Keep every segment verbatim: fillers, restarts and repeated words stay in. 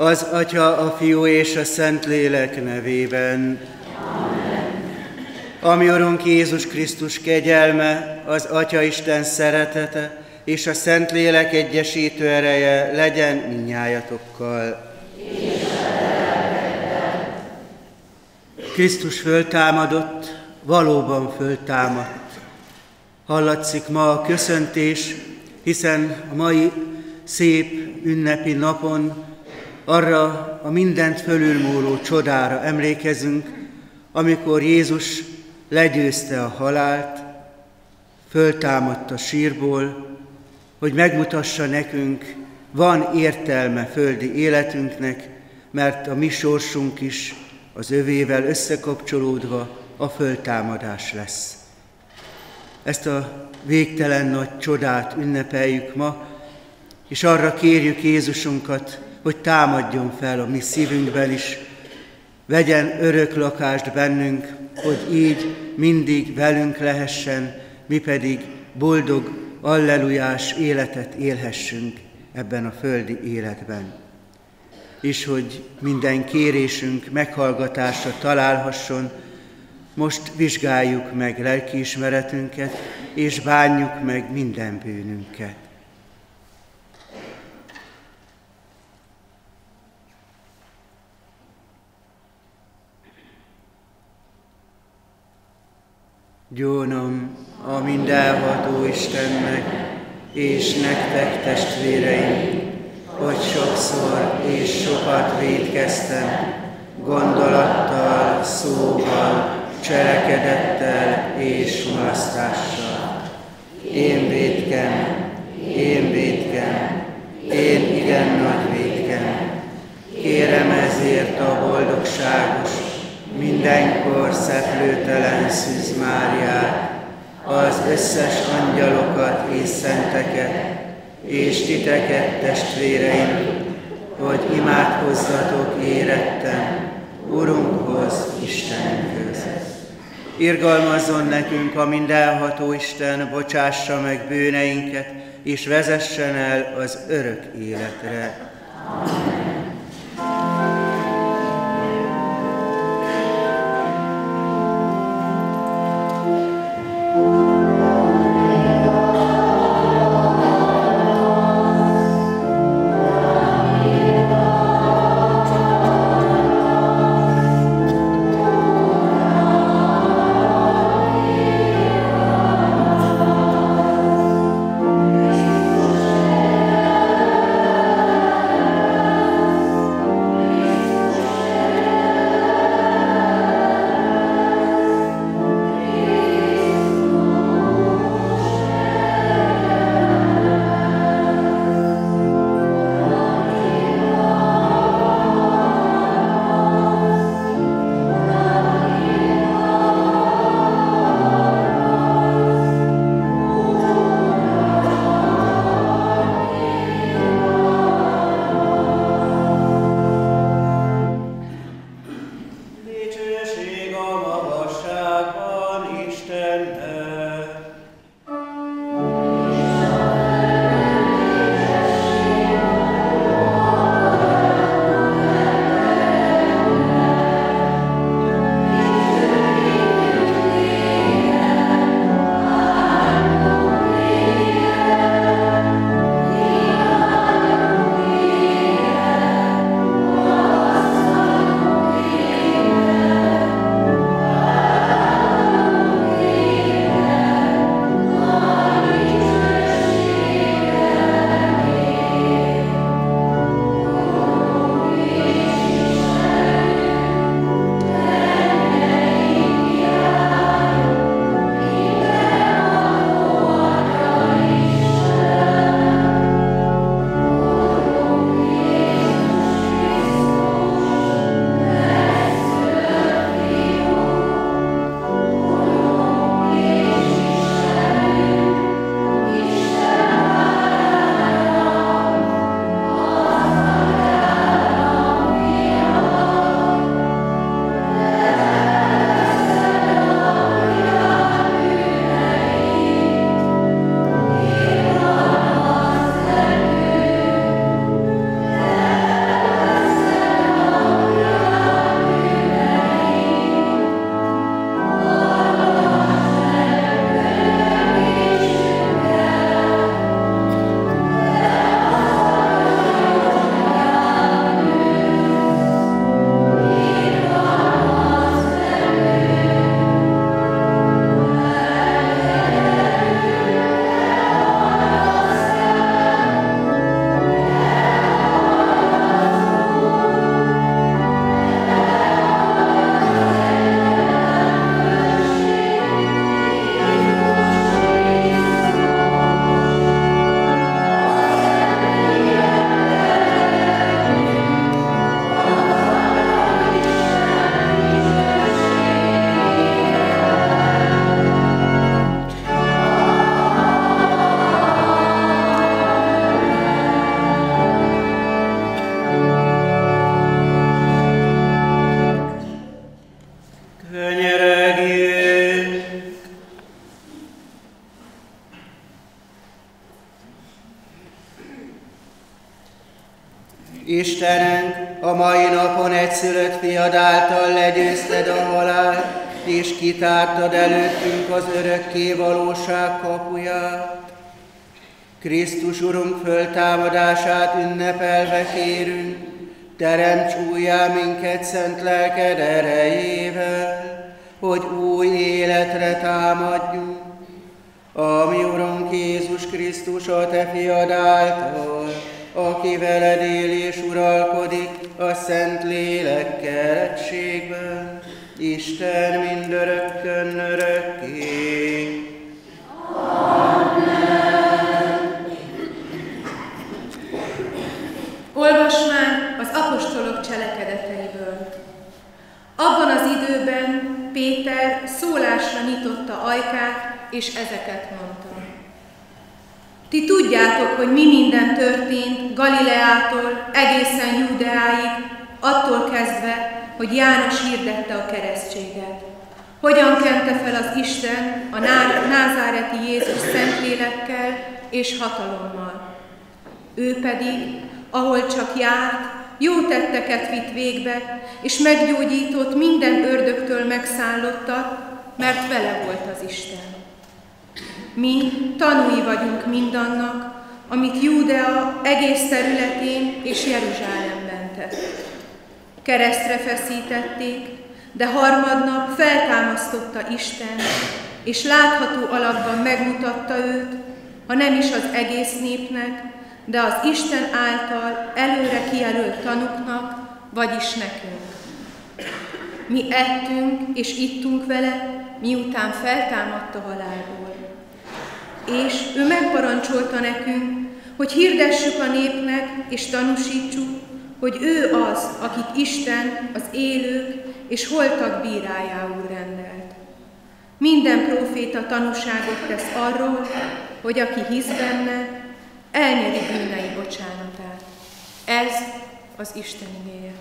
Az Atya, a Fiú és a Szentlélek nevében. Amen. Ami Urunk Jézus Krisztus kegyelme, az Atya Isten szeretete és a Szentlélek egyesítő ereje legyen mindnyájatokkal. Krisztus föltámadott, valóban föltámadt. Hallatszik ma a köszöntés, hiszen a mai szép ünnepi napon arra a mindent fölülmúló csodára emlékezünk, amikor Jézus legyőzte a halált, föltámadt a sírból, hogy megmutassa nekünk, van értelme földi életünknek, mert a mi sorsunk is az övével összekapcsolódva a föltámadás lesz. Ezt a végtelen nagy csodát ünnepeljük ma, és arra kérjük Jézusunkat, hogy támadjon fel a mi szívünkben is, vegyen örök lakást bennünk, hogy így mindig velünk lehessen, mi pedig boldog, allelujás életet élhessünk ebben a földi életben. És hogy minden kérésünk meghallgatásra találhasson, most vizsgáljuk meg lelkiismeretünket, és bánjuk meg minden bűnünket. Gyónom a mindenható Istennek, és nektek, testvéreim, hogy sokszor és sokat vétkeztem, gondolattal, szóval, cselekedettel és mulasztással. Én vétkem, én vétkem, én igen nagy vétkem. Kérem ezért a boldogságos, mindenkor szeplőtelen Szűz Máriát, az összes angyalokat és szenteket, és titeket, testvéreim, hogy imádkozzatok éretten Urunkhoz, Istenünkhöz. Irgalmazzon nekünk a mindenható Isten, bocsássa meg bűneinket, és vezessen el az örök életre. Amen. Istenünk, a mai napon egyszülött fiad által legyőzted a halált, és kitártad előttünk az örökké valóság kapuját. Krisztus Urunk föltámadását ünnepelve kérünk, teremts újjá minket szent lelked erejével, hogy új életre támadjunk. A mi Urunk Jézus Krisztus, a te fiad által, aki veled él és uralkodik a Szent Lélekkel egységben, Isten mindörökkön örökké. Amen. Olvasmány az apostolok cselekedeteiből. Abban az időben Péter szólásra nyitotta ajkát, és ezeket mondta. Ti tudjátok, hogy mi minden történt Galileától egészen Judeáig, attól kezdve, hogy János hirdette a keresztséget. Hogyan kente fel az Isten a názáreti Jézus Szentlélekkel és hatalommal. Ő pedig, ahol csak járt, jó tetteket vitt végbe, és meggyógyított minden ördögtől megszállottat, mert vele volt az Isten. Mi tanúi vagyunk mindannak, amit Júdea egész területén és Jeruzsálemben tett. Keresztre feszítették, de harmadnap feltámasztotta Isten, és látható alakban megmutatta őt, ha nem is az egész népnek, de az Isten által előre kijelölt tanuknak, vagyis nekünk. Mi ettünk és ittunk vele, miután feltámadt a halálból. És ő megparancsolta nekünk, hogy hirdessük a népnek és tanúsítsuk, hogy ő az, akit Isten az élők és holtak bírájául rendelt. Minden próféta tanúságot tesz arról, hogy aki hisz benne, elnyeri bűnei bocsánatát. Ez az Isten igéje.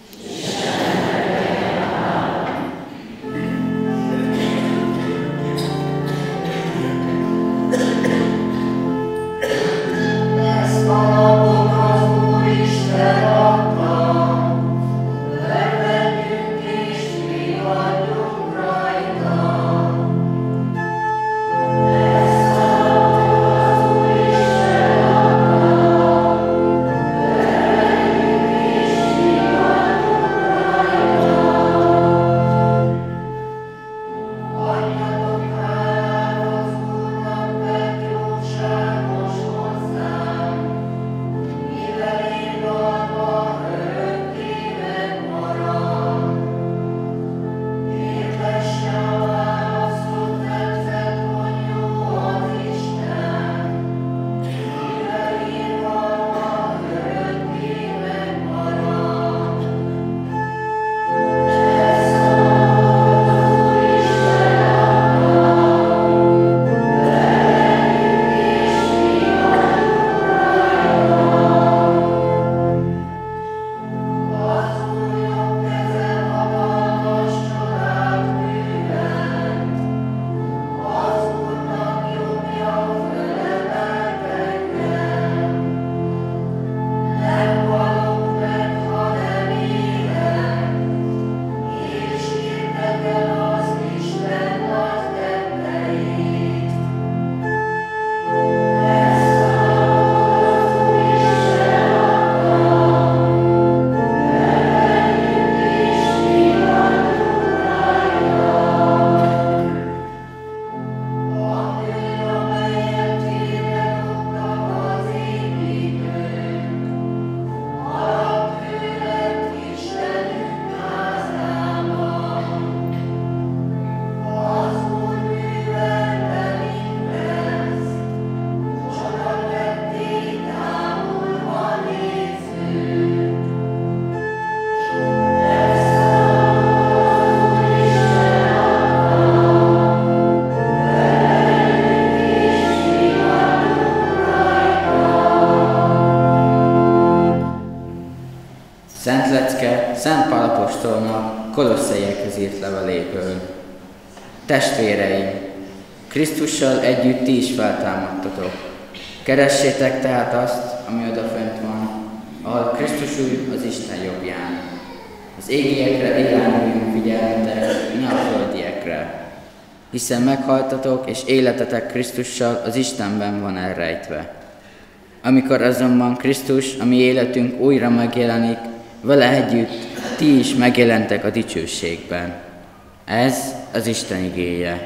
Szent lecke Szent Pál apostolnak Kolosszaiekhez írt leveléből. Testvéreim, Krisztussal együtt ti is feltámadtatok. Keressétek tehát azt, ami odafönt van, ahol Krisztus ül az Isten jobbján. Az égiekre irányuljon figyelmetek, ne a földiekre, hiszen meghaltatok, és életetek Krisztussal az Istenben van elrejtve. Amikor azonban Krisztus, a mi életünk újra megjelenik, vele együtt ti is megjelentek a dicsőségben. Ez az Isten igéje.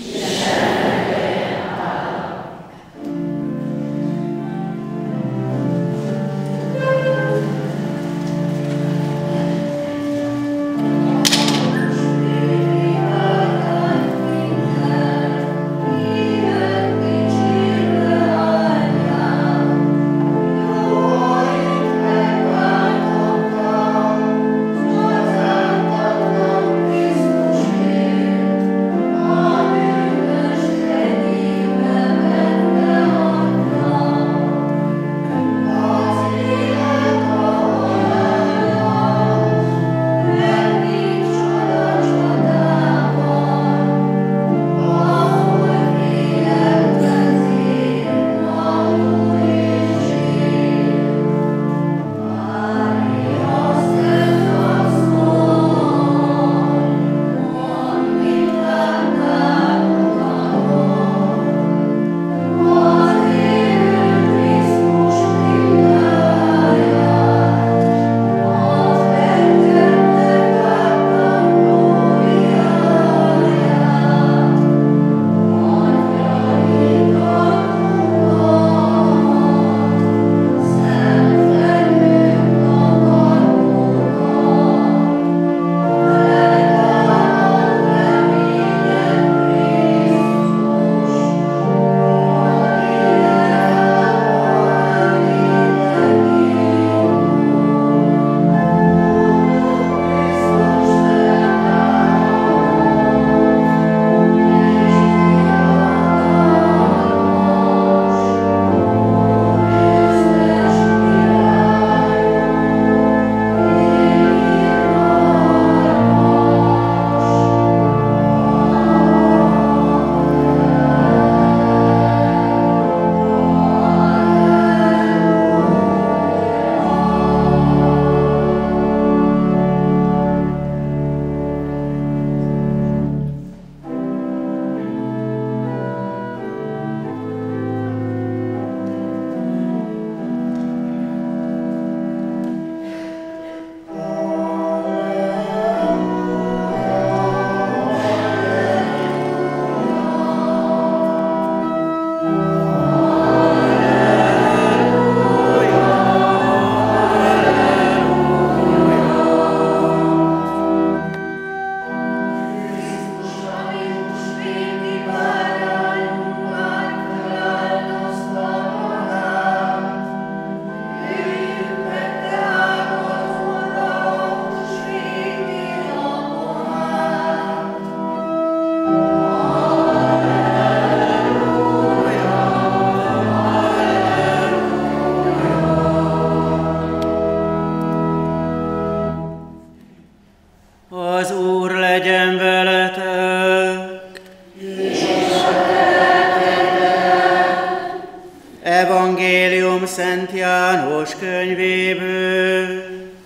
Az Úr legyen veletek! Evangélium Szent János könyvéből.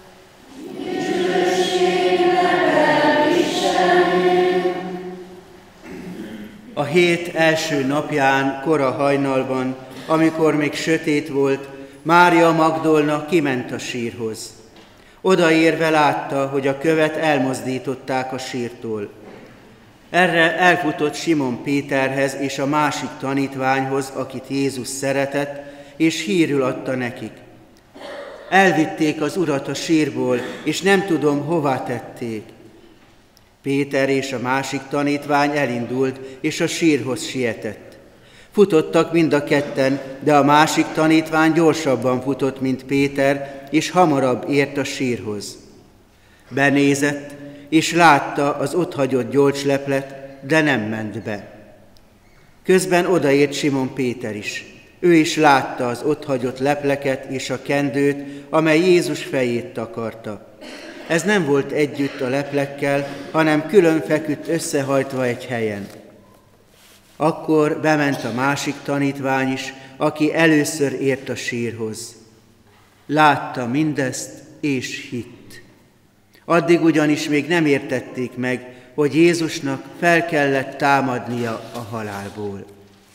A hét első napján, kora hajnalban, amikor még sötét volt, Mária Magdolna kiment a sírhoz. Odaérve látta, hogy a követ elmozdították a sírtól. Erre elfutott Simon Péterhez és a másik tanítványhoz, akit Jézus szeretett, és hírül adta nekik. Elvitték az Urat a sírból, és nem tudom, hová tették. Péter és a másik tanítvány elindult, és a sírhoz sietett. Futottak mind a ketten, de a másik tanítvány gyorsabban futott, mint Péter, és hamarabb ért a sírhoz. Benézett, és látta az otthagyott gyolcsleplet, de nem ment be. Közben odaért Simon Péter is. Ő is látta az otthagyott lepleket és a kendőt, amely Jézus fejét takarta. Ez nem volt együtt a leplekkel, hanem külön feküdt összehajtva egy helyen. Akkor bement a másik tanítvány is, aki először ért a sírhoz. látta mindezt és hitt. Addig ugyanis még nem értették meg, hogy Jézusnak fel kellett támadnia a halálból.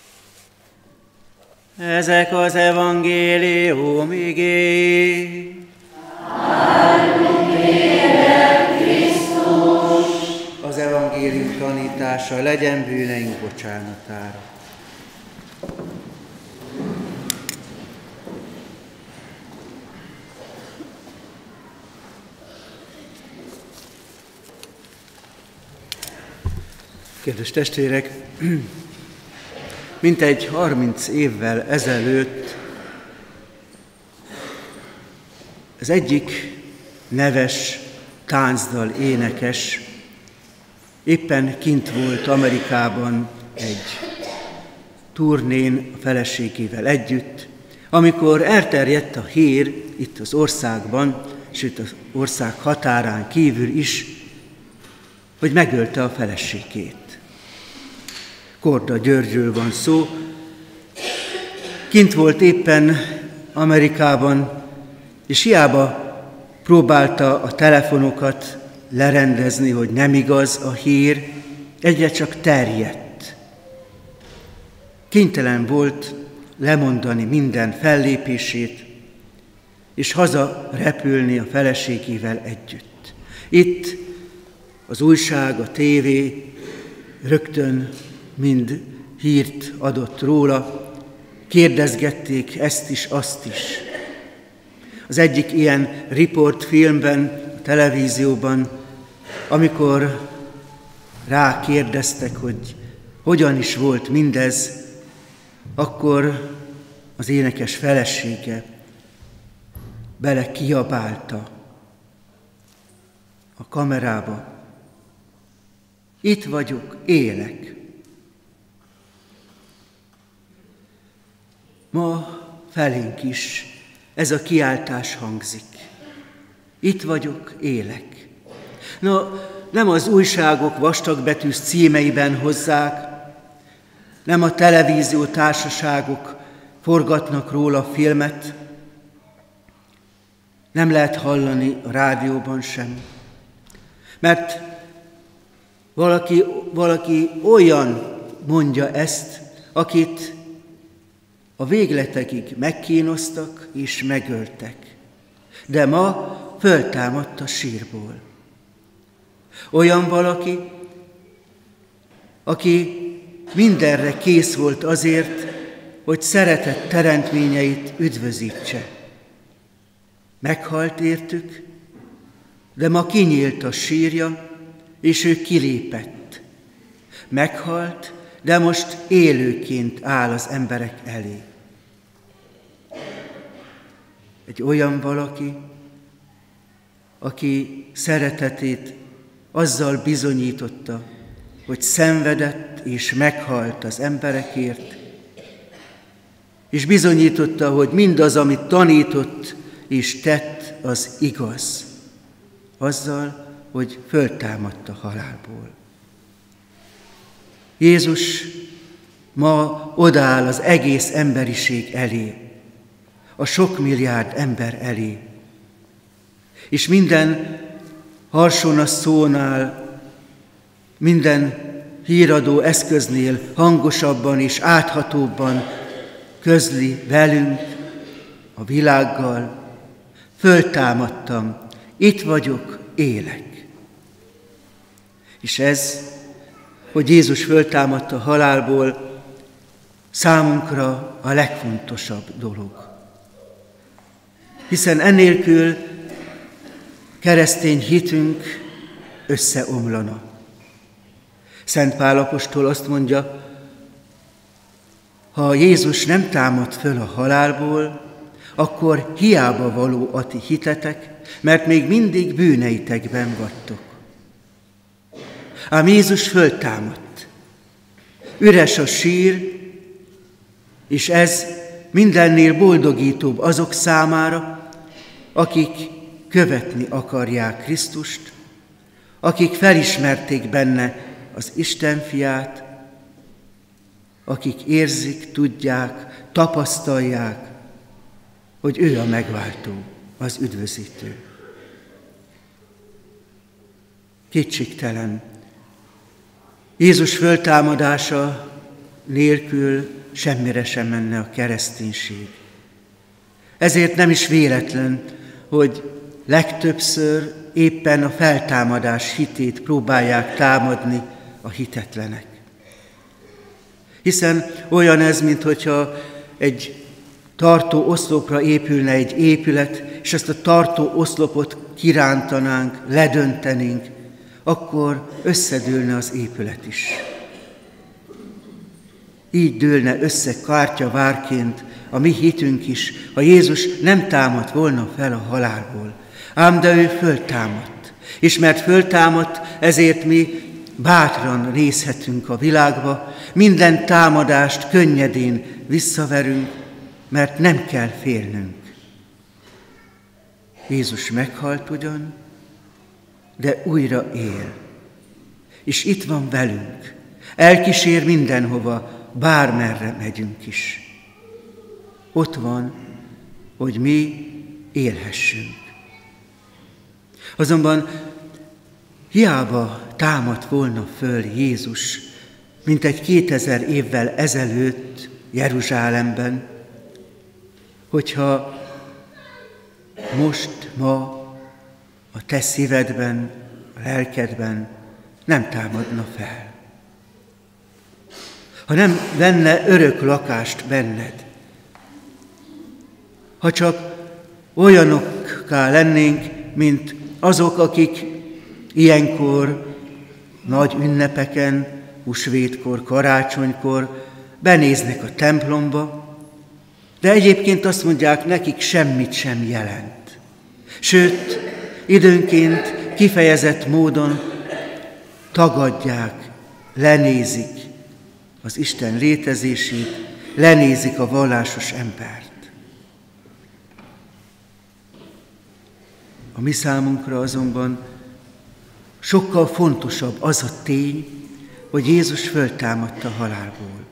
Ezek az evangélium igéi. Az evangélium tanítása legyen bűneink bocsánatára. Kedves testvérek, mintegy harminc évvel ezelőtt az egyik neves táncdal énekes éppen kint volt Amerikában egy turnén a feleségével együtt, amikor elterjedt a hír itt az országban, sőt az ország határán kívül is, hogy megölte a feleségét. Korda Györgyről van szó. Kint volt éppen Amerikában, és hiába próbálta a telefonokat lerendezni, hogy nem igaz a hír, egyre csak terjedt. Kénytelen volt lemondani minden fellépését, és haza repülni a feleségével együtt. Itt az újság, a tévé rögtön mind hírt adott róla, kérdezgették ezt is, azt is. Az egyik ilyen riportfilmben, a televízióban, amikor rákérdeztek, hogy hogyan is volt mindez, akkor az énekes felesége bele kiabálta a kamerába: itt vagyok, élek. Ma felénk is ez a kiáltás hangzik. Itt vagyok, élek. Na, nem az újságok vastagbetűs címeiben hozzák, nem a televízió társaságok forgatnak róla filmet, nem lehet hallani a rádióban sem, mert valaki, valaki olyan mondja ezt, akit a végletekig megkínoztak és megöltek, de ma föltámadt a sírból. Olyan valaki, aki mindenre kész volt azért, hogy szeretett teremtményeit üdvözítse. Meghalt értük, de ma kinyílt a sírja, és ő kilépett. Meghalt, de most élőként áll az emberek elé. Egy olyan valaki, aki szeretetét azzal bizonyította, hogy szenvedett és meghalt az emberekért, és bizonyította, hogy mindaz, amit tanított és tett, az igaz, azzal, hogy föltámadt a halálból. Jézus ma odaáll az egész emberiség elé, a sok milliárd ember elé, és minden harsona szónál, minden híradó eszköznél hangosabban és áthatóbban közli velünk, a világgal: föltámadtam, itt vagyok, élek. És ez, hogy Jézus föltámadt a halálból, számunkra a legfontosabb dolog. Hiszen ennélkül keresztény hitünk összeomlana. Szent Pál apostol azt mondja, ha Jézus nem támad föl a halálból, akkor hiába való a ti hitetek, mert még mindig bűneitekben vagytok. Ám Jézus föltámadt. Üres a sír, és ez mindennél boldogítóbb azok számára, akik követni akarják Krisztust, akik felismerték benne az Isten fiát, akik érzik, tudják, tapasztalják, hogy ő a megváltó, az üdvözítő. Kétségtelen, Jézus föltámadása nélkül semmire sem menne a kereszténység. Ezért nem is véletlen, hogy legtöbbször éppen a feltámadás hitét próbálják támadni a hitetlenek. Hiszen olyan ez, minthogyha egy tartó oszlopra épülne egy épület, és ezt a tartó oszlopot kirántanánk, ledöntenénk, akkor összedőlne az épület is. Így dőlne össze kártyavárként a mi hitünk is, ha Jézus nem támadt volna fel a halálból. Ám de ő föltámadt, és mert föltámadt, ezért mi bátran nézhetünk a világba, minden támadást könnyedén visszaverünk, mert nem kell félnünk. Jézus meghalt ugyan, de újra él. És itt van velünk, elkísér mindenhova, bármerre megyünk is. Ott van, hogy mi élhessünk. Azonban hiába támadt volna föl Jézus, mint egy kétezer évvel ezelőtt Jeruzsálemben, hogyha most, ma a te szívedben, a lelkedben nem támadna fel. Ha nem venne örök lakást benned, ha csak olyanokká lennénk, mint azok, akik ilyenkor, nagy ünnepeken, húsvétkor, karácsonykor benéznek a templomba, de egyébként azt mondják, nekik semmit sem jelent. Sőt, időnként kifejezett módon tagadják, lenézik az Isten létezését, lenézik a vallásos embert. A mi számunkra azonban sokkal fontosabb az a tény, hogy Jézus föltámadt a halálból.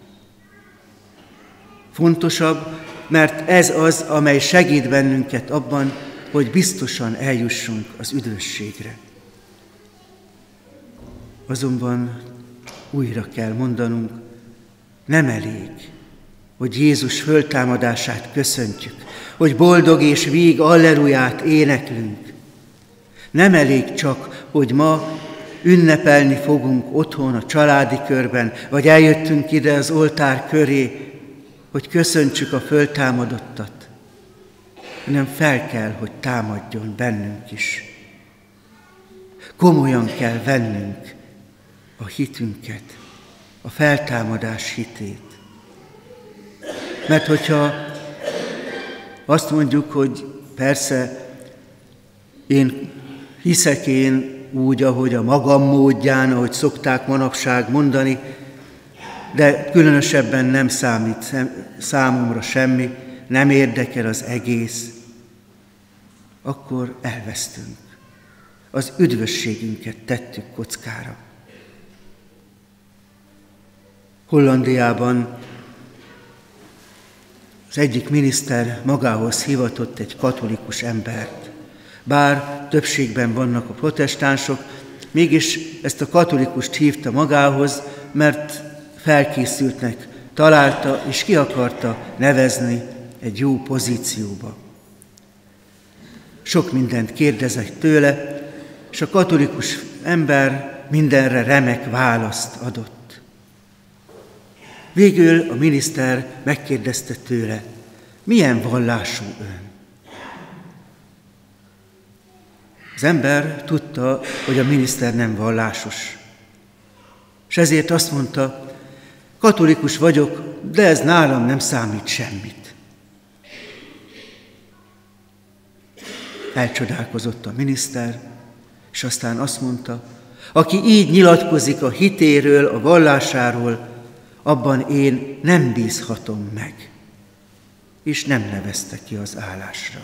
Fontosabb, mert ez az, amely segít bennünket abban, hogy biztosan eljussunk az üdvösségre. Azonban újra kell mondanunk, nem elég, hogy Jézus föltámadását köszöntjük, hogy boldog és víg alleluját éneklünk. Nem elég csak, hogy ma ünnepelni fogunk otthon a családi körben, vagy eljöttünk ide az oltár köré, hogy köszöntsük a föltámadottat, hanem fel kell, hogy támadjon bennünk is. Komolyan kell vennünk a hitünket, a feltámadás hitét. Mert hogyha azt mondjuk, hogy persze én hiszek én úgy, ahogy a magam módján, ahogy szokták manapság mondani, de különösebben nem számít számomra semmi, nem érdekel az egész, akkor elvesztünk. Az üdvösségünket tettük kockára. Hollandiában az egyik miniszter magához hivatott egy katolikus embert. Bár többségben vannak a protestánsok, mégis ezt a katolikust hívta magához, mert felkészültnek találta, és ki akarta nevezni egy jó pozícióba. Sok mindent kérdezett tőle, és a katolikus ember mindenre remek választ adott. Végül a miniszter megkérdezte tőle, milyen vallású ön? Az ember tudta, hogy a miniszter nem vallásos, és ezért azt mondta, katolikus vagyok, de ez nálam nem számít semmit. Elcsodálkozott a miniszter, és aztán azt mondta, aki így nyilatkozik a hitéről, a vallásáról, abban én nem bízhatom meg, és nem nevezte ki az állásra.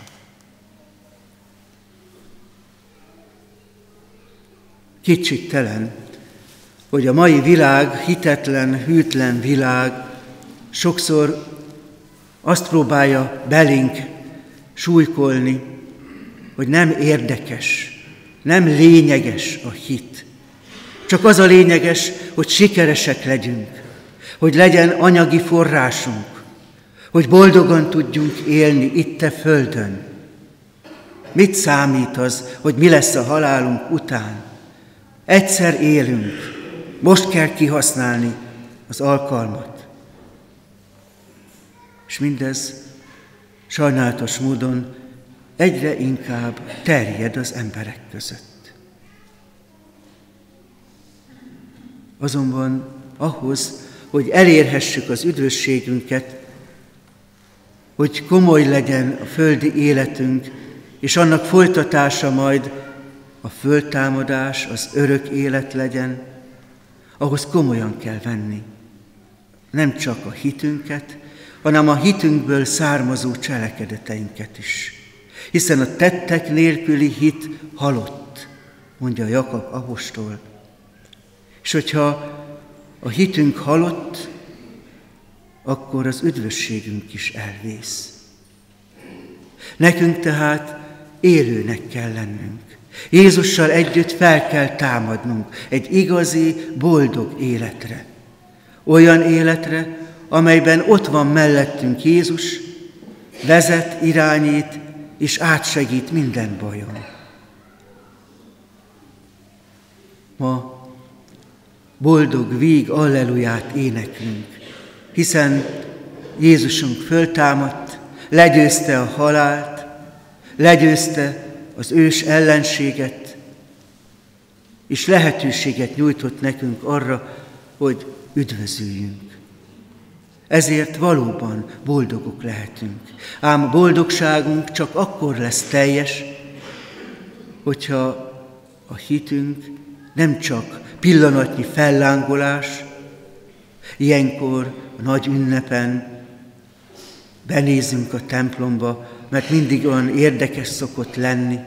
Kétségtelen, hogy a mai világ, hitetlen, hűtlen világ sokszor azt próbálja belénk súlykolni, hogy nem érdekes, nem lényeges a hit. Csak az a lényeges, hogy sikeresek legyünk, hogy legyen anyagi forrásunk, hogy boldogan tudjunk élni itt a földön. Mit számít az, hogy mi lesz a halálunk után? Egyszer élünk, most kell kihasználni az alkalmat. És mindez sajnálatos módon egyre inkább terjed az emberek között. Azonban ahhoz, hogy elérhessük az üdvösségünket, hogy komoly legyen a földi életünk, és annak folytatása majd a föltámadás, az örök élet legyen, ahhoz komolyan kell venni. Nem csak a hitünket, hanem a hitünkből származó cselekedeteinket is. Hiszen a tettek nélküli hit halott, mondja Jakab apostol. És hogyha a hitünk halott, akkor az üdvösségünk is elvész. Nekünk tehát élőnek kell lennünk. Jézussal együtt fel kell támadnunk egy igazi, boldog életre. Olyan életre, amelyben ott van mellettünk Jézus, vezet, irányít és átsegít minden bajon. Ma boldog víg alleluját éneklünk, hiszen Jézusunk föltámadt, legyőzte a halált, legyőzte az ős ellenséget, és lehetőséget nyújtott nekünk arra, hogy üdvözüljünk. Ezért valóban boldogok lehetünk. Ám boldogságunk csak akkor lesz teljes, hogyha a hitünk nem csak pillanatnyi fellángolás, ilyenkor a nagy ünnepen benézünk a templomba, mert mindig olyan érdekes szokott lenni,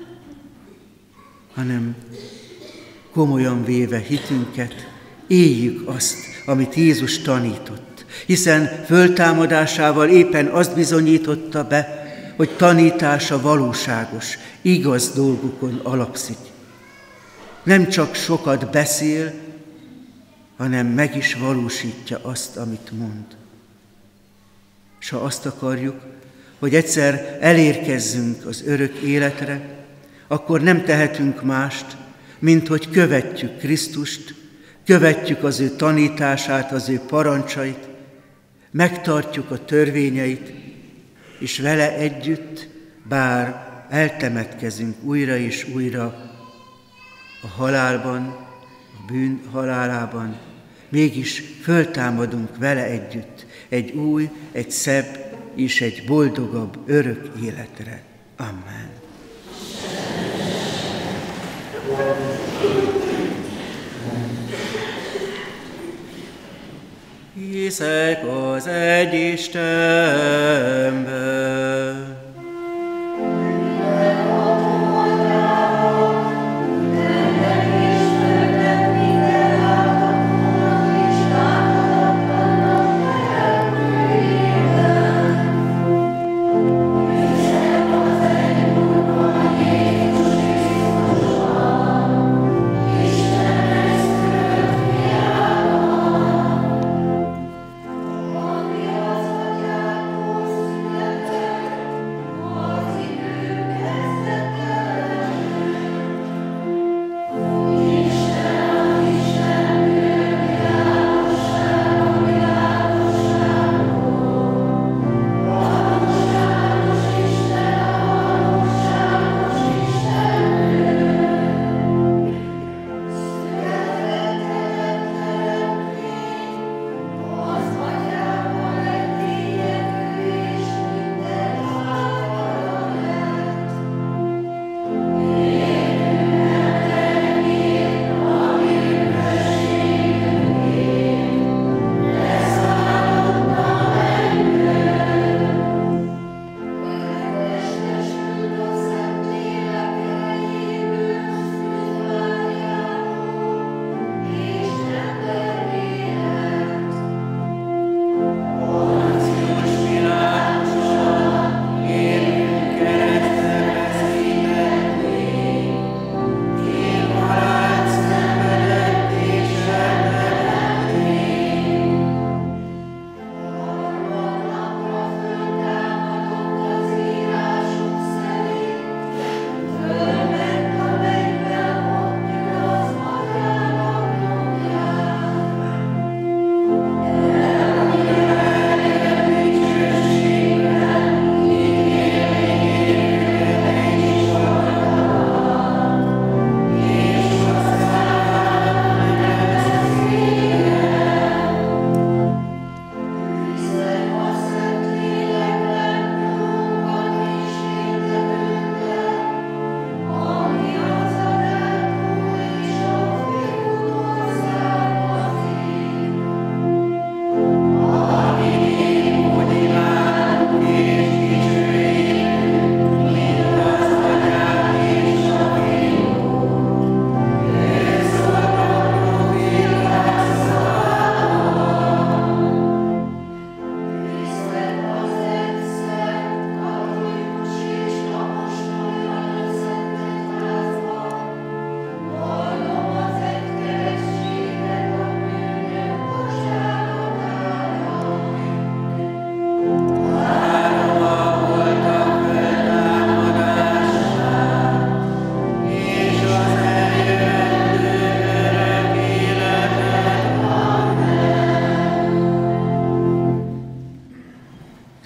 hanem komolyan véve hitünket, éljük azt, amit Jézus tanított. Hiszen föltámadásával éppen azt bizonyította be, hogy tanítása valóságos, igaz dolgokon alapszik. Nem csak sokat beszél, hanem meg is valósítja azt, amit mond. És ha azt akarjuk, hogy egyszer elérkezzünk az örök életre, akkor nem tehetünk mást, mint hogy követjük Krisztust, követjük az ő tanítását, az ő parancsait, megtartjuk a törvényeit, és vele együtt, bár eltemetkezünk újra és újra a halálban, a bűn halálában, mégis föltámadunk vele együtt egy új, egy szebb és egy boldogabb örök életre. Amen. Hiszek az egy Istenben,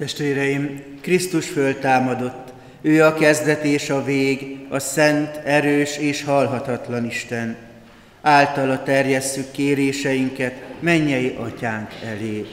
Testvéreim, Krisztus föltámadott, ő a kezdet és a vég, a szent, erős és halhatatlan Isten. Általa terjesszük kéréseinket mennyei atyánk elé.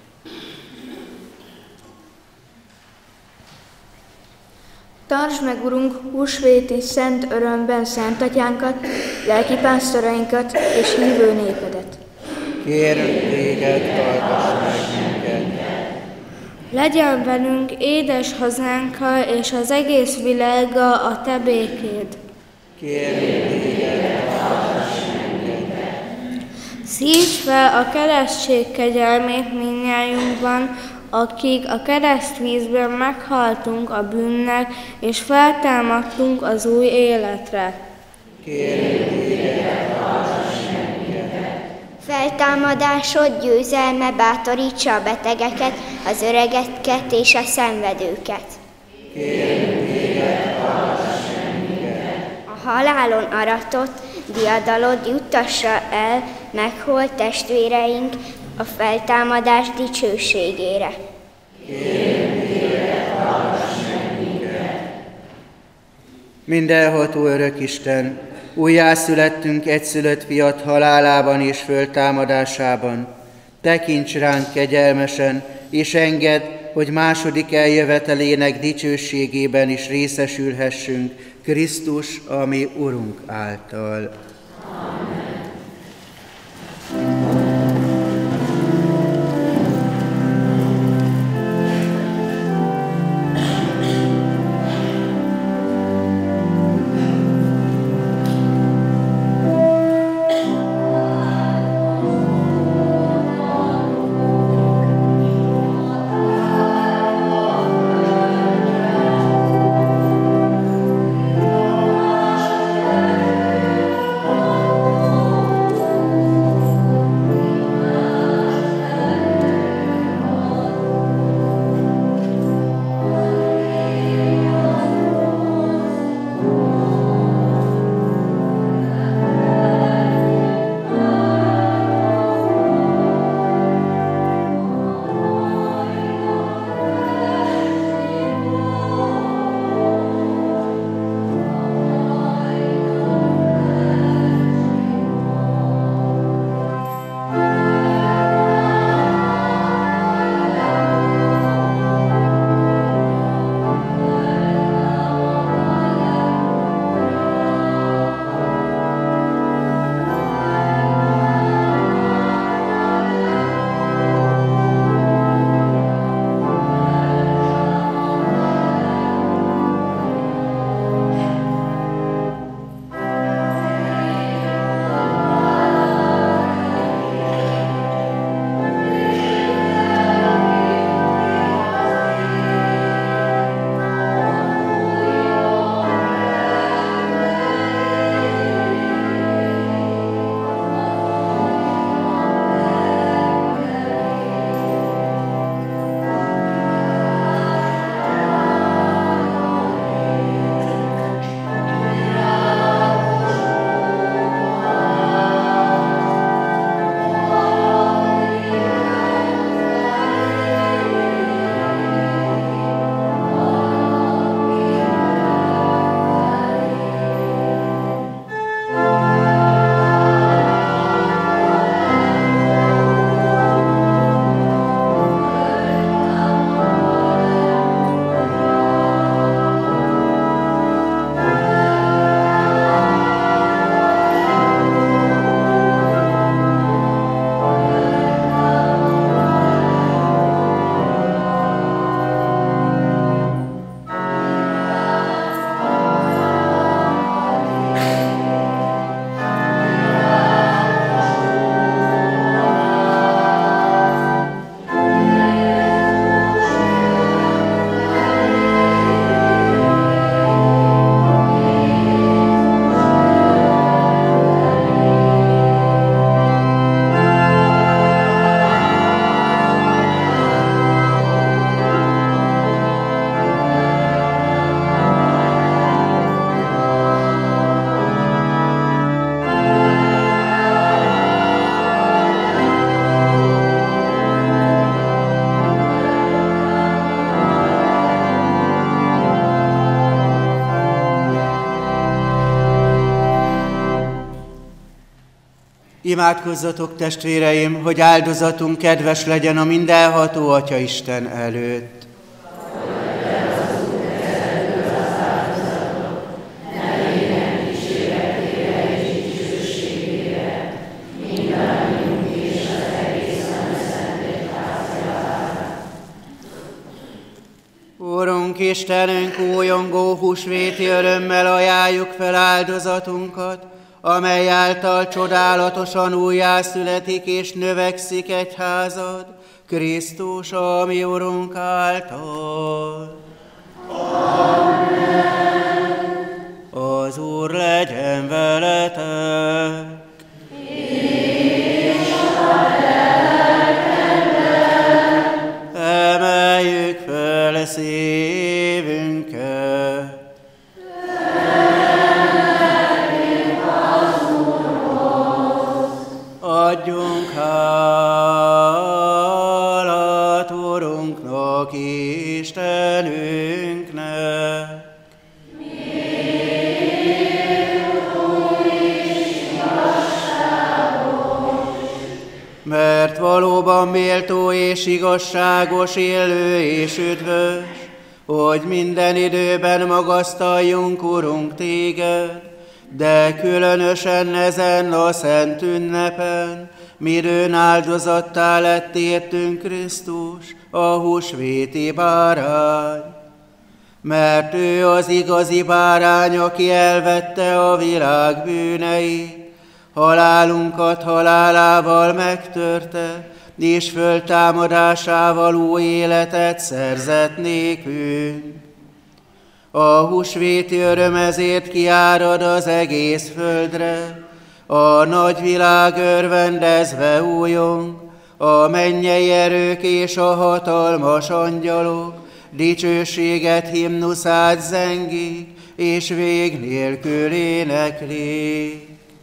Tartsd meg, Urunk, húsvéti szent örömben szent atyánkat, lelkipásztorainkat és hívő népedet. Kérünk téged, hallgass meg minket. Legyen velünk édes hazánkkal és az egész világgal a te békéd. Kérünk téged, hallgass minket. Szívd fel a keresztség kegyelmét mindnyájunkban, akik a keresztvízben meghaltunk a bűnnek, és feltámadtunk az új életre. Kérünk téged, hallgass minket. Feltámadásod győzelme bátorítsa a betegeket, az öregeket és a szenvedőket. Kérünk téged, hallgass minket. A halálon aratott diadalod juttassa el megholt testvéreink a feltámadás dicsőségére. Kérünk téged, hallgass minket. Mindenható örök Isten, újjászülettünk egyszülött fiat halálában és föltámadásában. Tekints ránk kegyelmesen, és engedd, hogy második eljövetelének dicsőségében is részesülhessünk Krisztus, a mi Urunk által. Amen. Amen. Imádkozzatok, testvéreim, hogy áldozatunk kedves legyen a mindenható Atyaisten előtt. Úrunk Istenünk, újongó húsvéti örömmel ajánljuk fel áldozatunkat, amely által csodálatosan újjászületik és növekszik egyházad, Krisztus, a mi Urunk által. Amen. Az Úr legyen veletek. És a lelkedben. Emeljük fel szívünket. Adjunk hálát Urunknak, Istenünknek. Mert valóban méltó és igazságos, élő és üdvös, hogy minden időben magasztaljunk, Urunk, téged, de különösen ezen a szent ünnepen, mirőn áldozattá lett értünk Krisztus, a húsvéti bárány. Mert ő az igazi bárány, aki elvette a világ bűneit, halálunkat halálával megtörte, és föltámadásával új életet szerzett nékünk. A húsvéti öröm ezért kiárad az egész földre, a nagy világ örvendezve újong, a mennyei erők és a hatalmas angyalok dicsőséget himnuszát zengik, és vég nélkül éneklik.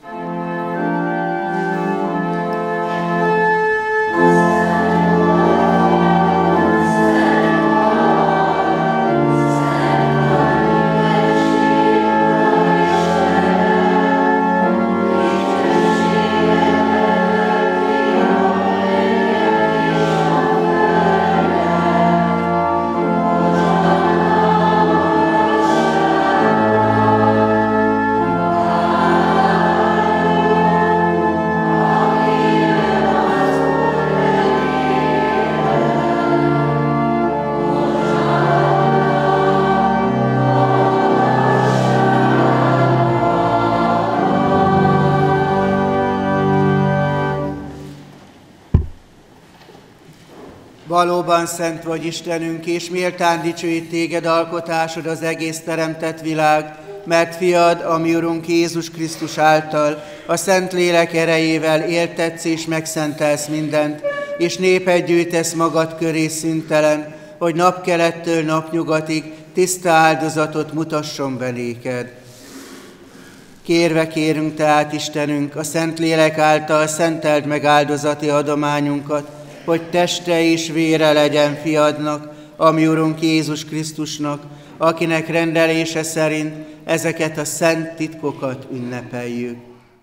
Valóban szent vagy Istenünk, és méltán dicsőít téged alkotásod az egész teremtett világ, mert fiad, a mi Urunk Jézus Krisztus által, a Szentlélek erejével éltetsz és megszentelsz mindent, és népet gyűjtesz magad köré szüntelen, hogy napkelettől napnyugatig tiszta áldozatot mutasson be néked. Kérve kérünk tehát, Istenünk, a Szentlélek által szenteld meg áldozati adományunkat, hogy teste és vére legyen fiadnak, a mi Urunk Jézus Krisztusnak, akinek rendelése szerint ezeket a szent titkokat ünnepeljük.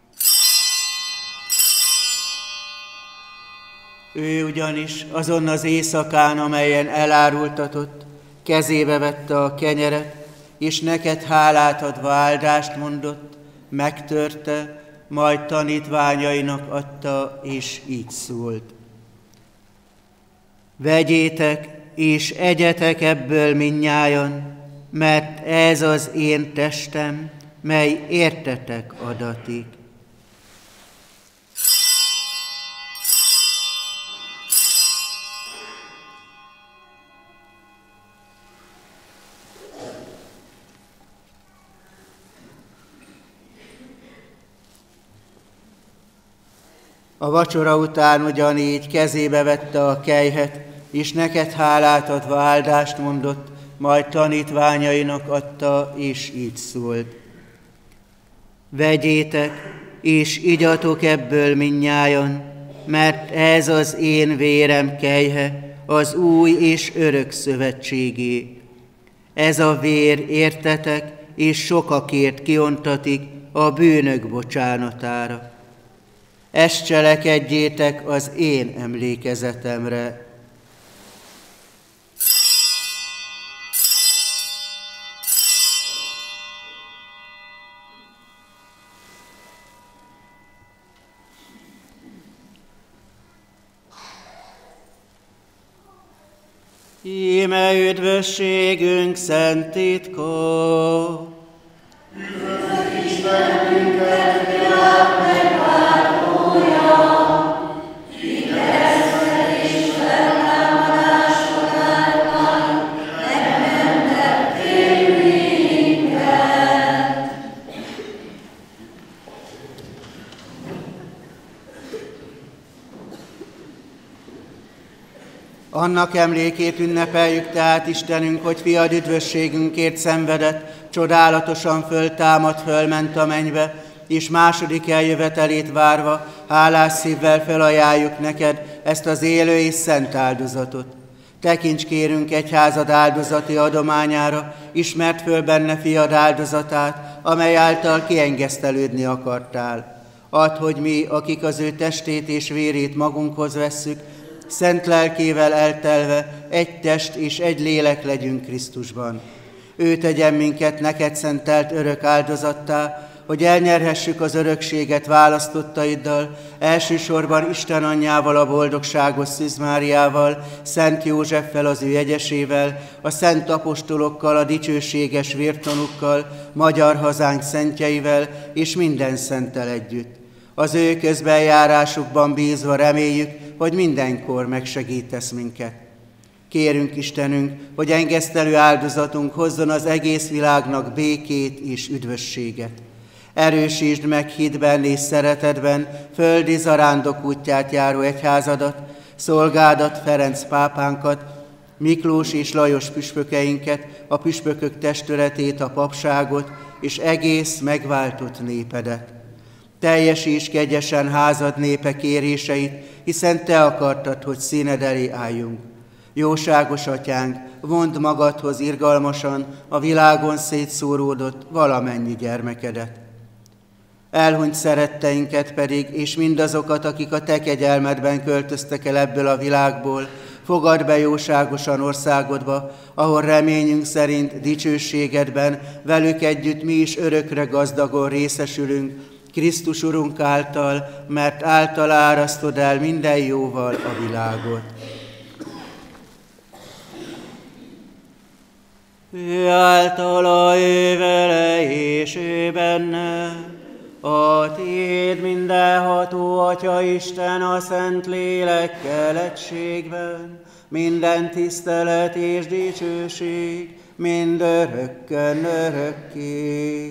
Ő ugyanis azon az éjszakán, amelyen elárultatott, kezébe vette a kenyeret, és neked hálát adva áldást mondott, megtörte, majd tanítványainak adta, és így szólt. Vegyétek, és egyetek ebből mindnyájan, mert ez az én testem, mely értetek adatik. A vacsora után ugyanígy kezébe vette a kelyhet, és neked hálát adva áldást mondott, majd tanítványainak adta, és így szólt. Vegyétek, és igyatok ebből mindnyájan, mert ez az én vérem kelyhe, az új és örök szövetségé. Ez a vér értetek, és sokakért kiontatik a bűnök bocsánatára. Ezt cselekedjétek az én emlékezetemre. Íme üdvösségünk szent titka. Üdvözlet Istenünket, világ megváltója, ki kereszted és feltámadásod által megmentettél minket. Annak emlékét ünnepeljük tehát, Istenünk, hogy fiad üdvösségünkért szenvedett, csodálatosan föltámadt, fölment a mennybe, és második eljövetelét várva, hálás szívvel felajánljuk neked ezt az élő és szent áldozatot. Tekints kérünk egyházad áldozati adományára, ismert föl benne fiad áldozatát, amely által kiengesztelődni akartál. Add, hogy mi, akik az ő testét és vérét magunkhoz vesszük, szent lelkével eltelve egy test és egy lélek legyünk Krisztusban. Ő tegyen minket neked szentelt örök áldozattá, hogy elnyerhessük az örökséget választottaiddal, elsősorban Isten anyjával, a boldogságos Szűz Máriával, Szent Józseffel, az ő jegyesével, a szent apostolokkal, a dicsőséges vértanukkal, magyar hazánk szentjeivel és minden szenttel együtt. Az ő közbenjárásukban bízva reméljük, hogy mindenkor megsegítesz minket. Kérünk, Istenünk, hogy engesztelő áldozatunk hozzon az egész világnak békét és üdvösséget. Erősítsd meg hitben és szeretetben földi zarándok útját járó egyházadat, szolgádat, Ferenc pápánkat, Miklós és Lajos püspökeinket, a püspökök testületét, a papságot és egész megváltott népedet. Teljesíts kegyesen házad népe kéréseit, hiszen te akartad, hogy színed elé álljunk. Jóságos atyánk, vondd magadhoz irgalmasan a világon szétszóródott valamennyi gyermekedet. Elhunyt szeretteinket pedig, és mindazokat, akik a te kegyelmedben költöztek el ebből a világból, fogadd be jóságosan országodba, ahol reményünk szerint dicsőségedben velük együtt mi is örökre gazdagon részesülünk, Krisztus Urunk által, mert általa árasztod el minden jóval a világot. Ő általa, ő vele és ő benne, a tiéd mindenható Atya Isten a Szent Lélekkel egységben, minden tisztelet és dicsőség, mind örökkön örökké.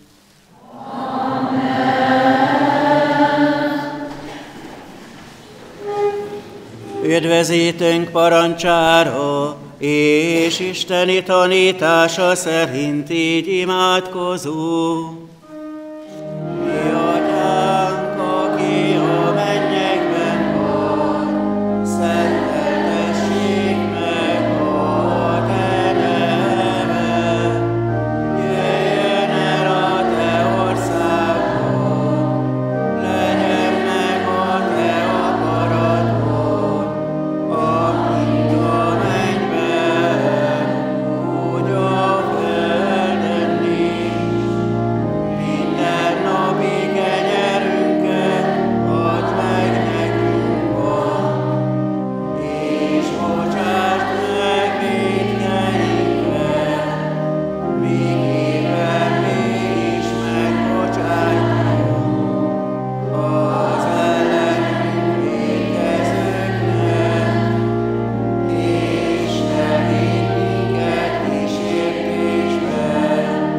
Üdvözítőnk parancsára és isteni tanítása szerint így imádkozunk. Mi atyánk, aki a mennyekben vagy, szenteltessék meg a te neved. Jöjjön el a te országod, legyen meg a te akaratod, amint a mennyben, úgy a földön is. Minden napi kenyerünket add meg nekünk ma, és bocsásd meg vétkeinket, miképpen mi is megbocsájtunk az ellenünk vétkezőknek, és ne vigy minket kísértésbe,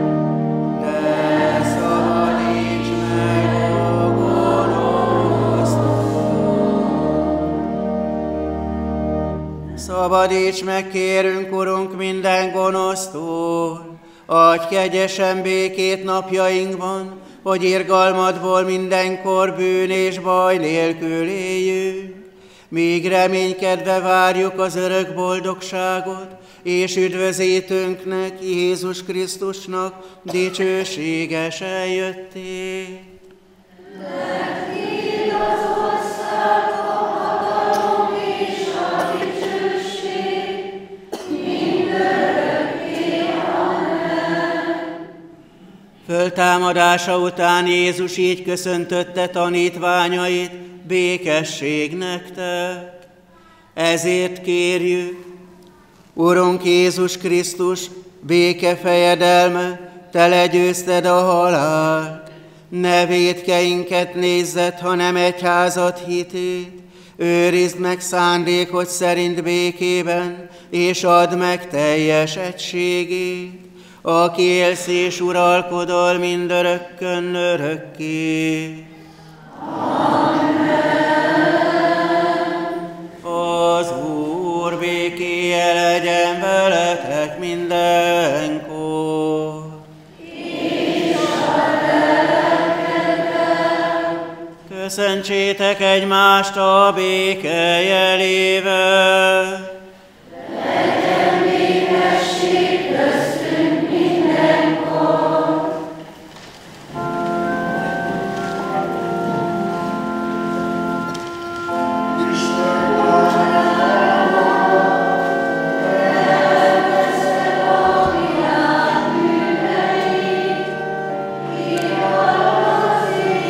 de szabadíts meg a gonosztól. Szabadíts meg, kérünk, Urunk, minden gonosztól, adj kegyesen békét napjainkban, hogy irgalmadból mindenkor bűn és baj nélkül éljünk, míg reménykedve várjuk az örök boldogságot, és üdvözítőnknek, Jézus Krisztusnak dicsőséges eljöttét. Neki az Föltámadása után Jézus így köszöntötte tanítványait, békesség nektek. Ezért kérjük, Urunk Jézus Krisztus, béke fejedelme, te legyőzted a halált. Ne vétkeinket nézzed, hanem egyházat hitét. Őrizd meg szándékod szerint békében, és add meg teljes egységét, aki élsz és uralkodol mindörökkön örökké. Amen. Az Úr békéje legyen veletek mindenkor. És a lelkedben. Köszöntsétek egymást a béke jelével. Legyen békesség köztünk mindenkor. Isten várába, elveszed a világ bűneit, kihalad az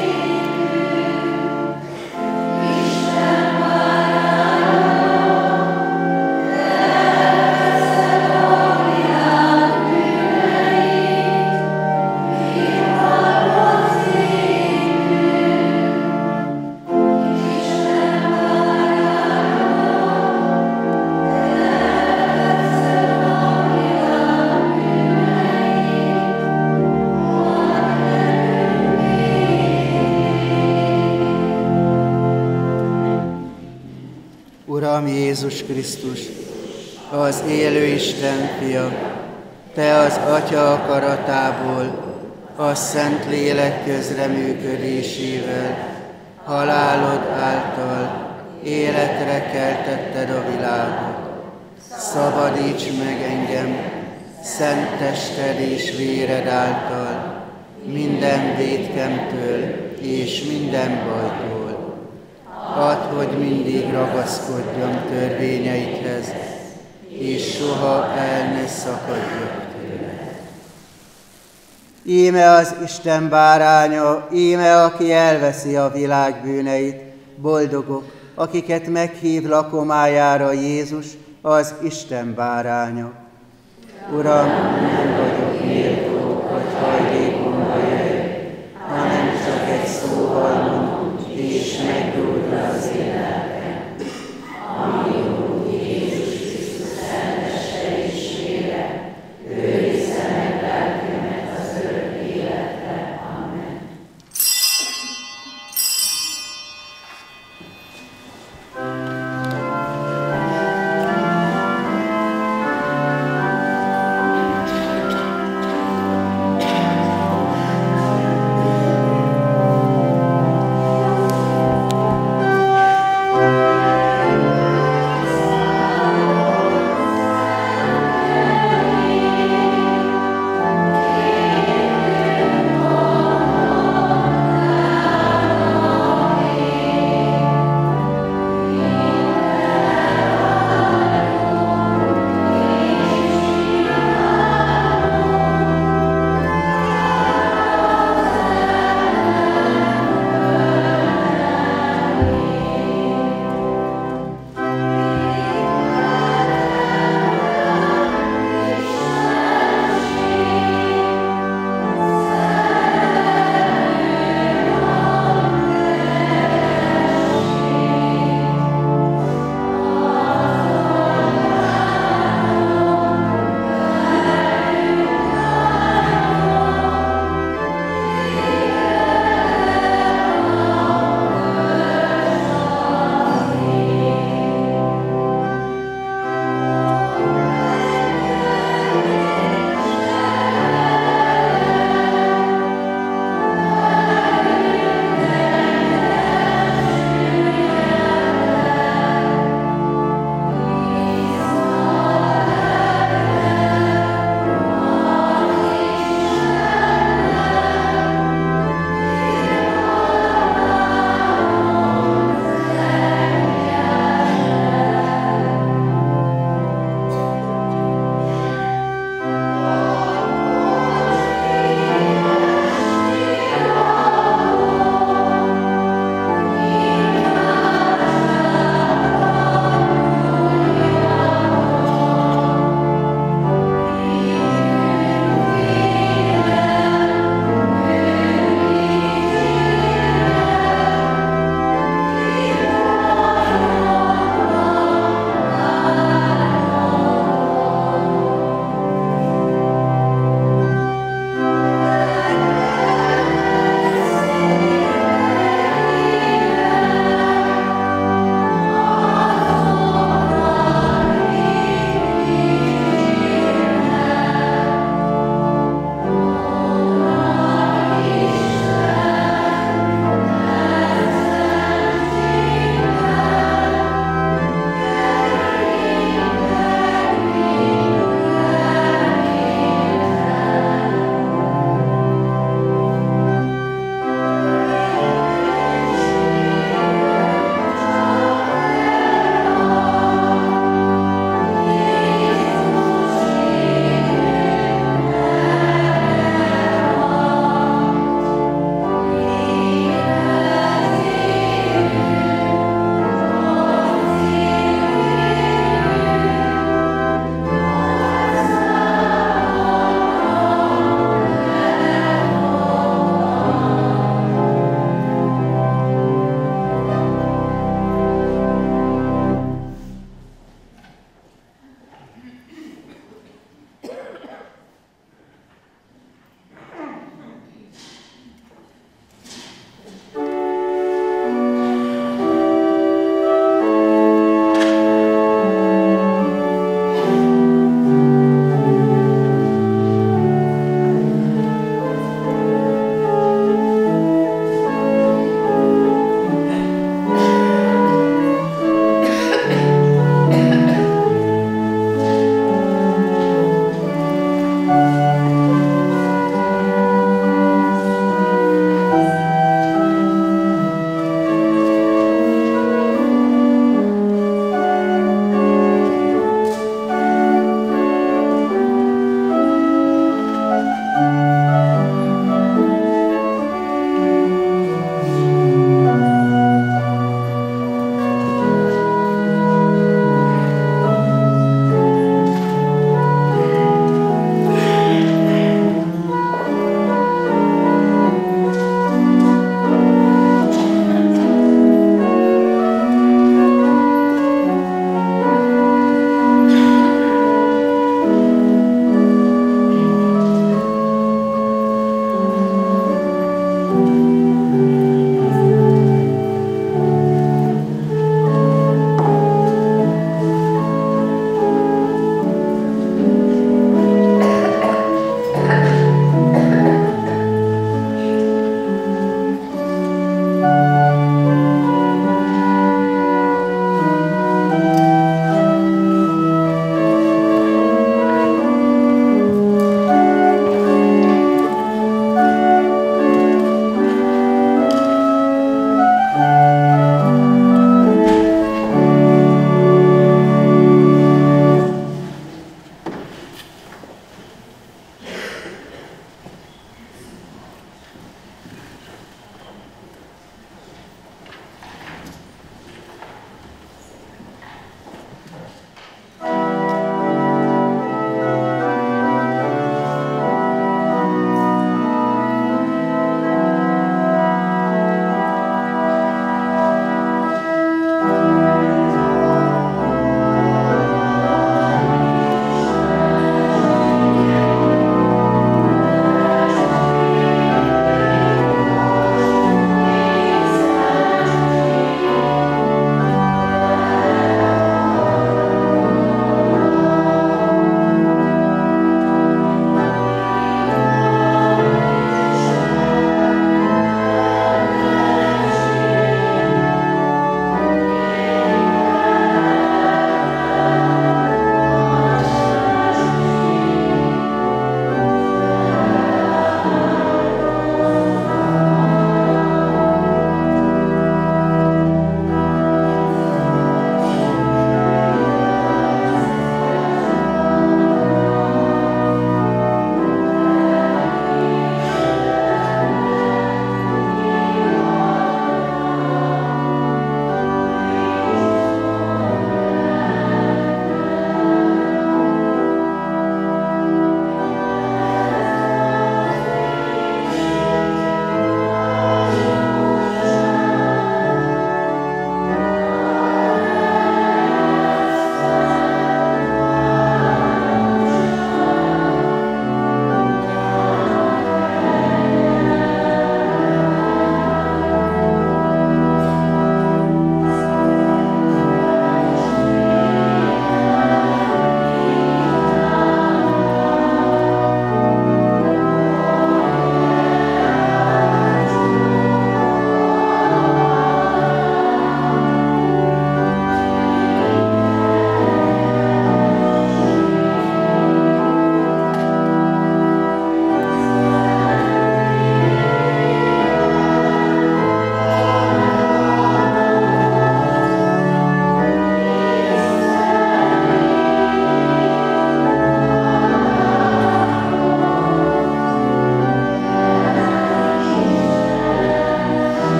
égünk. Isten várába, elveszed a világ bűneit, kihalad az égünk. Isten Uram Jézus Krisztus, az élő Isten fia, te az Atya akaratából, a Szent Lélek közreműködésével, halálod által életre keltetted a világot. Szabadíts meg engem, szent tested és véred által, minden vétkemtől és minden bajtól. Add, hogy mindig ragaszkodjam törvényeidhez, és soha el ne szakadjak tőle. Íme az Isten báránya, íme aki elveszi a világ bűneit, boldogok, akiket meghív lakomájára Jézus, az Isten báránya. Uram, nem vagyok méltó, hogy hajlékomba jöjj, hanem csak egy szóval mondd, és meggyógyul az én lelkem. Ami Úr Jézus Krisztus szenteste és vére, őrizze meg lelkemet az örök életre. Amen.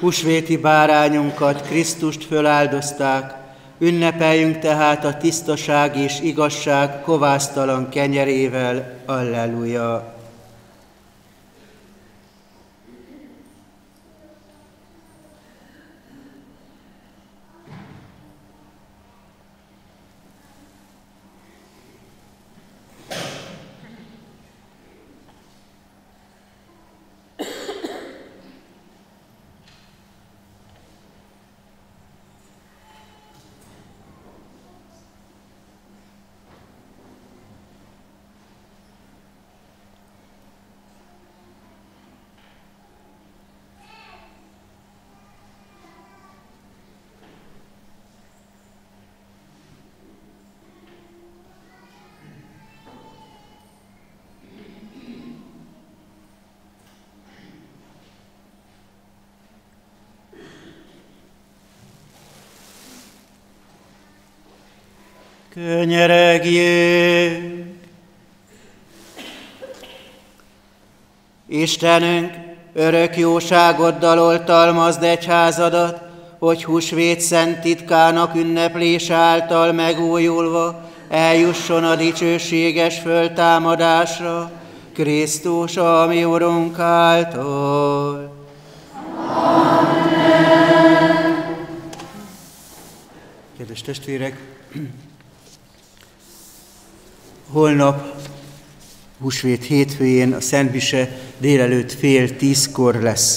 Húsvéti bárányunkat, Krisztust föláldozták, ünnepeljünk tehát a tisztaság és igazság kovásztalan kenyerével. Alleluja! Könyörögjünk! Istenünk, örök jóságoddal oltalmazd egyházadat, hogy húsvét szent titkának ünneplése által megújulva eljusson a dicsőséges föltámadásra, Krisztus, a mi Urunk által. Amen. Kedves testvérek, holnap, húsvét hétfőjén a szentmise délelőtt fél tízkor lesz.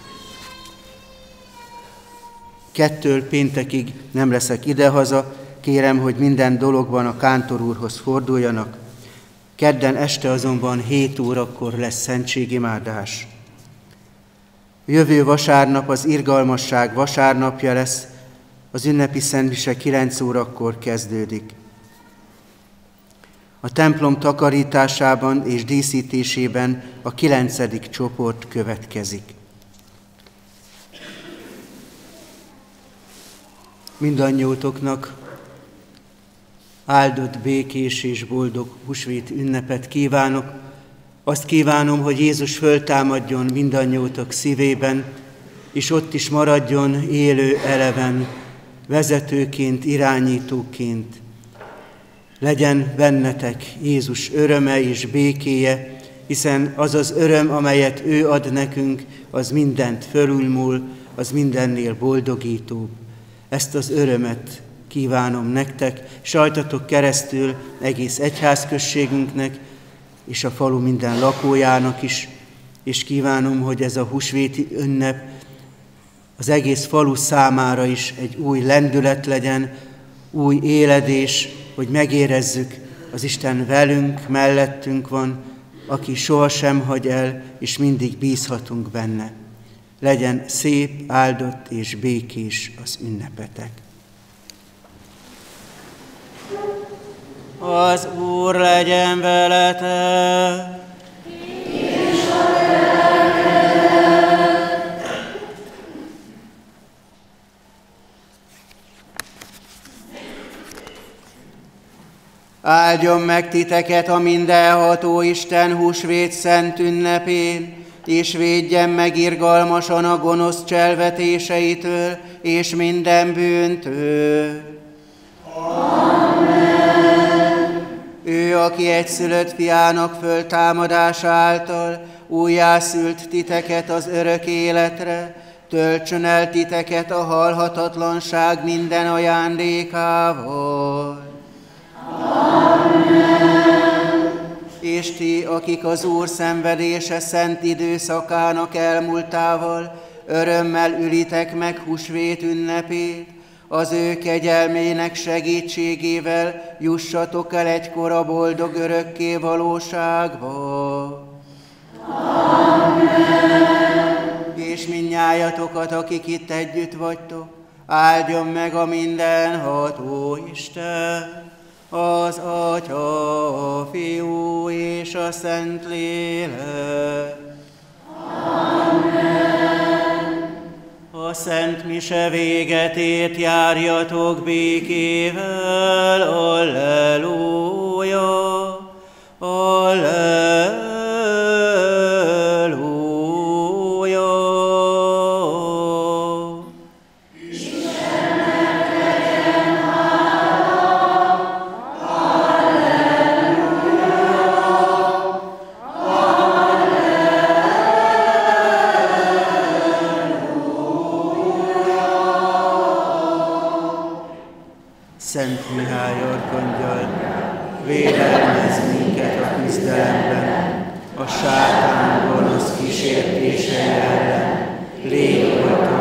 Kettől péntekig nem leszek idehaza, kérem, hogy minden dologban a kántor úrhoz forduljanak. Kedden este azonban hét órakor lesz szentségimádás. Jövő vasárnap az irgalmasság vasárnapja lesz, az ünnepi szentmise kilenc órakor kezdődik. A templom takarításában és díszítésében a kilencedik csoport következik. Mindannyiótoknak áldott, békés és boldog húsvét ünnepet kívánok. Azt kívánom, hogy Jézus föltámadjon mindannyiótok szívében, és ott is maradjon élő, eleven, vezetőként, irányítóként. Legyen bennetek Jézus öröme és békéje, hiszen az az öröm, amelyet ő ad nekünk, az mindent fölülmúl, az mindennél boldogítóbb. Ezt az örömet kívánom nektek, s rajtatok keresztül egész egyházközségünknek, és a falu minden lakójának is, és kívánom, hogy ez a húsvéti ünnep az egész falu számára is egy új lendület legyen, új éledés, hogy megérezzük, az Isten velünk, mellettünk van, aki sohasem hagy el, és mindig bízhatunk benne. Legyen szép, áldott és békés az ünnepetek. Az Úr legyen veletek! És a lelkedet! Áldjon meg titeket a mindenható Isten húsvét szent ünnepén, és védjen meg irgalmasan a gonosz cselvetéseitől, és minden bűntől. Amen. Ő, aki egyszülött fiának föltámadása által újjászült titeket az örök életre, töltsön el titeket a halhatatlanság minden ajándékával. Amen. És ti, akik az Úr szenvedése szent időszakának elmúltával örömmel ülitek meg húsvét ünnepét, az ő kegyelmének segítségével jussatok el egykor a boldog örökké valóságba. Amen. És mindnyájatokat, akik itt együtt vagytok, áldjon meg a mindenható Isten, az Atya, a Fiú és a Szentlélek. Amen. A Szent Mise véget ért, járjatok békével. Alleluja, alleluja. Mihály arkangyal, védelmezz minket a küzdelemben, a sátán gonosz kísértései ellen, légy oltalmunk